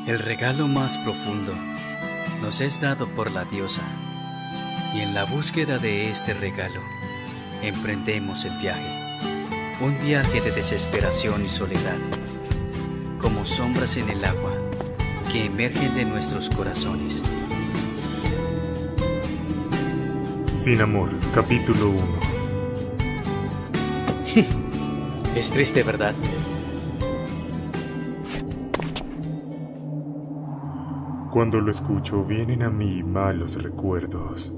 El regalo más profundo nos es dado por la diosa, y en la búsqueda de este regalo emprendemos el viaje, un viaje de desesperación y soledad, como sombras en el agua que emergen de nuestros corazones. Sin amor, capítulo 1. Es triste, ¿verdad? Cuando lo escucho, vienen a mí malos recuerdos.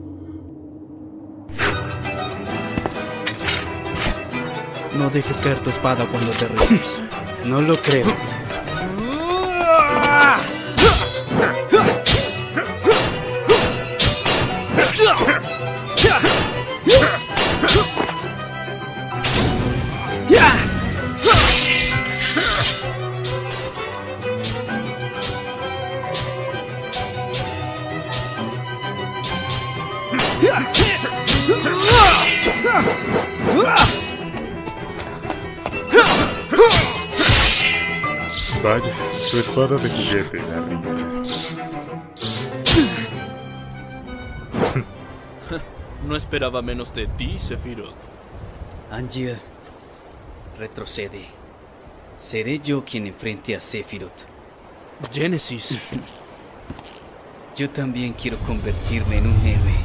No dejes caer tu espada cuando te rezas. No lo creo. Vaya, tu espada de juguete da risa. No esperaba menos de ti, Sephiroth. Angeal, retrocede. Seré yo quien enfrente a Sephiroth. Genesis. Yo también quiero convertirme en un héroe.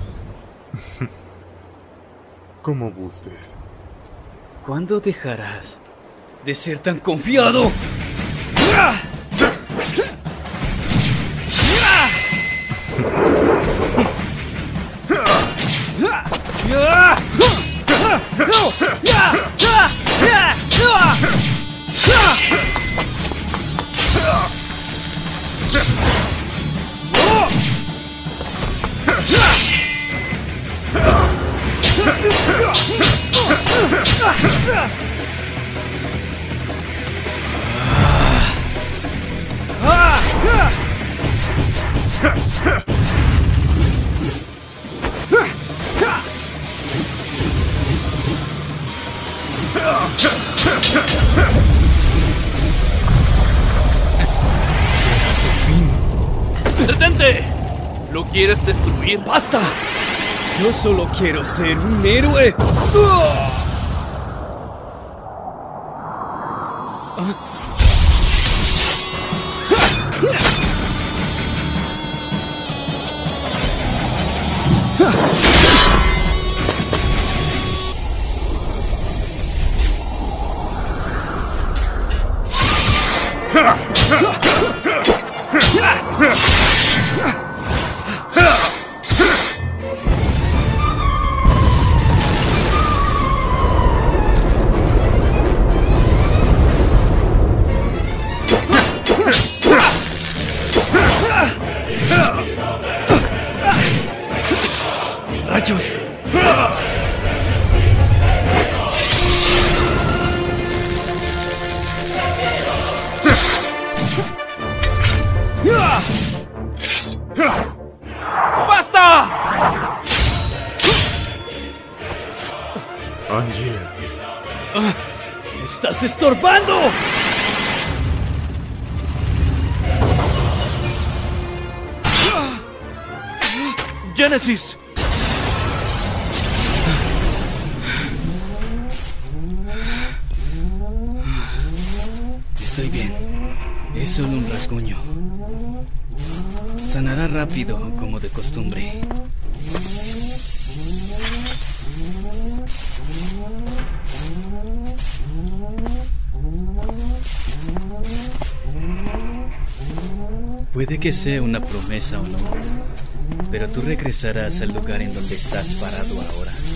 Como gustes. ¿Cuándo dejarás de ser tan confiado? Será tu fin. ¡Detente! ¿Lo quieres destruir? ¡Basta! Yo solo quiero ser un héroe. ¡Rayos! ¡Basta! Angeal. ¡Estás estorbando! ¡Genesis! Estoy bien. Es solo un rasguño. Sanará rápido, como de costumbre. Puede que sea una promesa o no, pero tú regresarás al lugar en donde estás parado ahora.